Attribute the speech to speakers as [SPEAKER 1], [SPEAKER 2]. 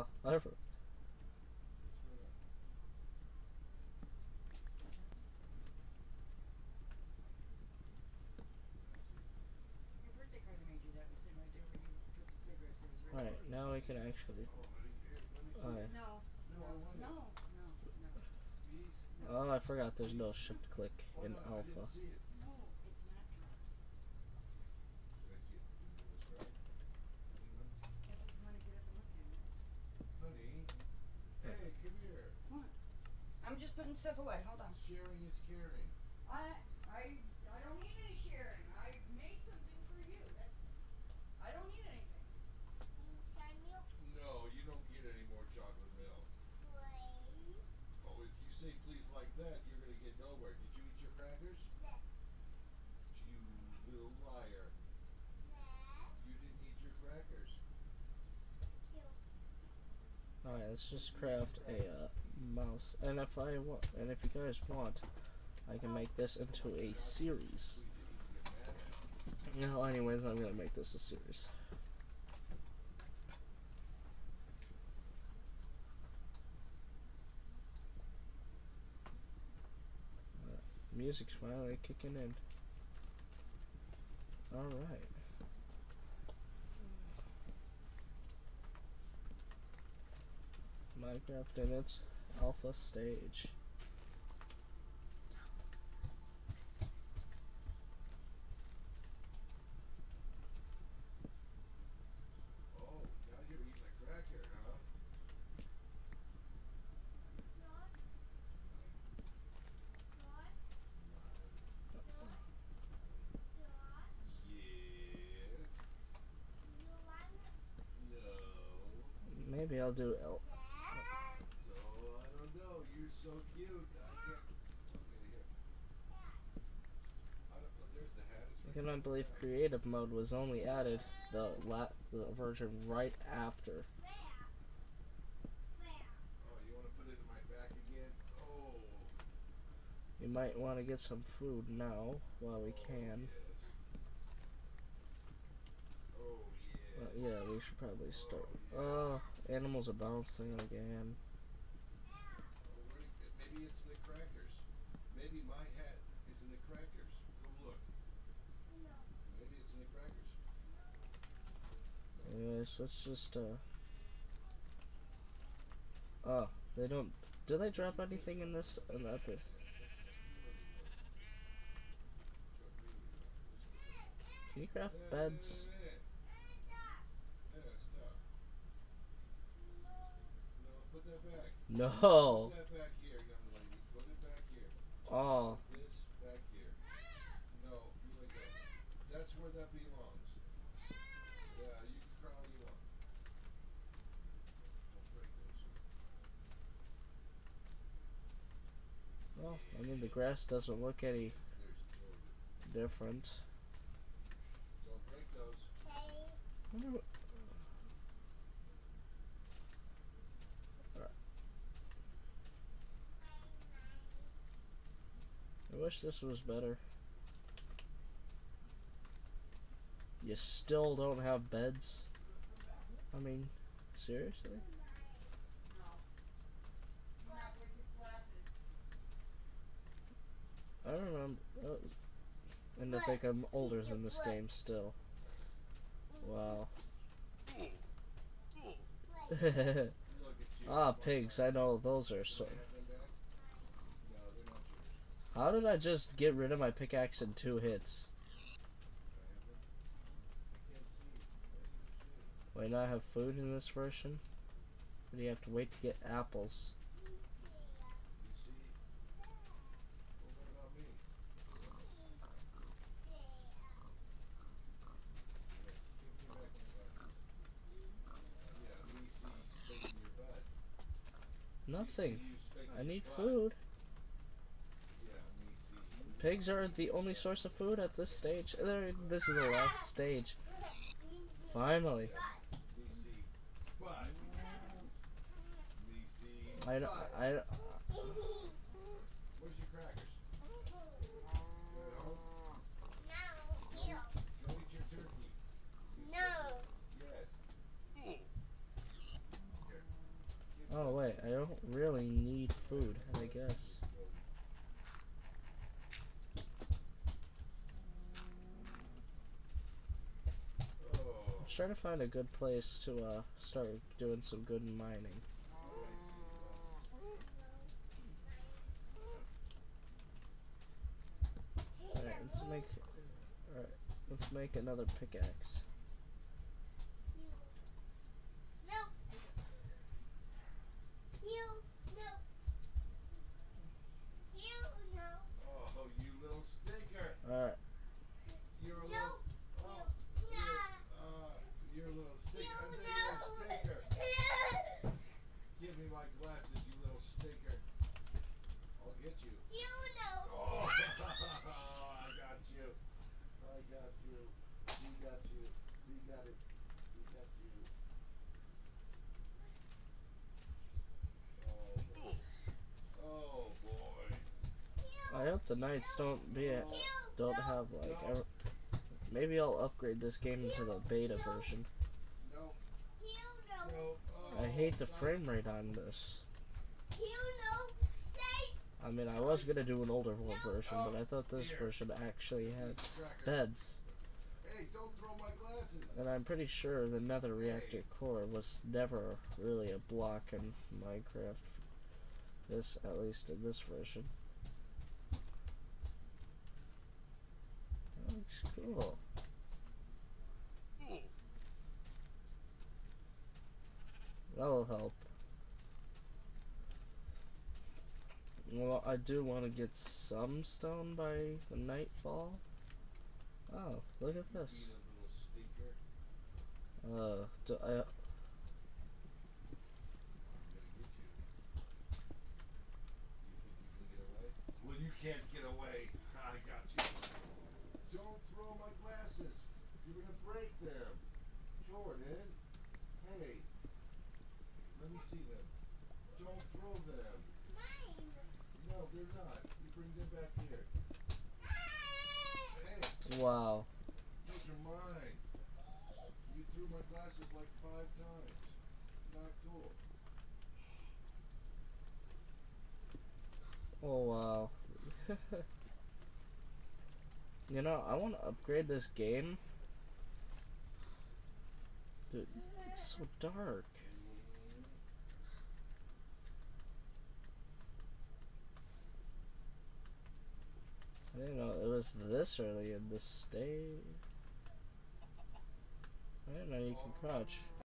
[SPEAKER 1] I for Alright, now we can actually. Alright. Oh, I forgot there's no shift click in alpha.
[SPEAKER 2] I'm just putting stuff away. Hold on.
[SPEAKER 3] Sharing is caring.
[SPEAKER 2] I don't need any sharing. I made something for you. I don't need anything.
[SPEAKER 3] No, you don't get any more chocolate milk. Please. Oh, if you say please like that, you're gonna get nowhere. Did you eat your crackers? Yes. You little liar. Yes. You didn't eat your crackers.
[SPEAKER 1] Alright, let's just craft a mouse, and if you guys want, I can make this into a series. Well, anyways, I'm gonna make this a series. Music's finally kicking in. Alright. Minecraft in its alpha stage.
[SPEAKER 3] Oh, now you're eating a cracker, huh? Yes. No.
[SPEAKER 1] Maybe I'll do
[SPEAKER 3] So, I don't know. You're so cute. I can't. Okay, here. I don't know. There's the hat.
[SPEAKER 1] I cannot believe creative mode was only added the version right after.
[SPEAKER 3] Oh, you want to put it in my back again? Oh.
[SPEAKER 1] You might want to get some food now while we can.
[SPEAKER 3] Yes. Oh, yes.
[SPEAKER 1] Yeah, we should probably start. Oh, animals are bouncing again.
[SPEAKER 3] Maybe it's the crackers. Maybe my hat is in the crackers. Go look. No. Maybe it's in the crackers.
[SPEAKER 1] Anyways, let's just oh, they don't. Do they drop anything in this? Not this. Can you craft beds?
[SPEAKER 3] Put that back.
[SPEAKER 1] No.
[SPEAKER 3] Put that back here, young lady. Put it back here.
[SPEAKER 1] Oh.
[SPEAKER 3] Put this back here. No, you like that. That's where that belongs. Yeah, you can crawl all you want. Don't break those.
[SPEAKER 1] Well, I mean, the grass doesn't look any different.
[SPEAKER 3] Don't break those.
[SPEAKER 1] I wonder what. I wish this was better. You still don't have beds? I mean, seriously? I don't remember. And I think I'm older than this game still. Wow. Ah, pigs. I know those are so. How did I just get rid of my pickaxe in 2 hits? Wait, not have food in this version? Or do you have to wait to get apples? Nothing. I need food. Pigs are the only source of food at this stage. This is the last stage. Finally. I don't.
[SPEAKER 3] Where's your crackers? You at home? No. Go eat your turkey. No. Yes. Here.
[SPEAKER 1] Oh wait, I don't really need food, I guess. I'm trying to find a good place to start doing some good mining. Alright, let's make another pickaxe.
[SPEAKER 3] Oh, you little stinker!
[SPEAKER 1] Alright.
[SPEAKER 3] You're a little. Oh, you're a little stinker. You're a stinker. Give me my glasses, you little stinker. I'll get you. Oh, I got you. I got you. We got you. We got it. We got you. Oh boy.
[SPEAKER 1] I hope the knights don't have like maybe I'll upgrade this game into the beta version.
[SPEAKER 3] No. No.
[SPEAKER 1] I hate the frame rate on this. I mean, I was gonna do an older version, but I thought this version actually had beds.
[SPEAKER 3] Hey, don't throw my glasses.
[SPEAKER 1] And I'm pretty sure the nether reactor core was never really a block in Minecraft. This, at least in this version. That looks cool. That'll help. Well, I do want to get some stone by the nightfall. Oh, look at this.
[SPEAKER 3] Well, you can't get away. I got you. Don't throw my glasses. You're gonna break them. Jordan. Hey. Let me see them. Don't throw them. No, they're not. You bring them back here. Hey.
[SPEAKER 1] Wow.
[SPEAKER 3] Those are mine. You threw my glasses like 5 times. Not cool.
[SPEAKER 1] Oh wow. You know, I want to upgrade this game. Dude, it's so dark. I didn't know it was this early in this day. I didn't know you can crouch.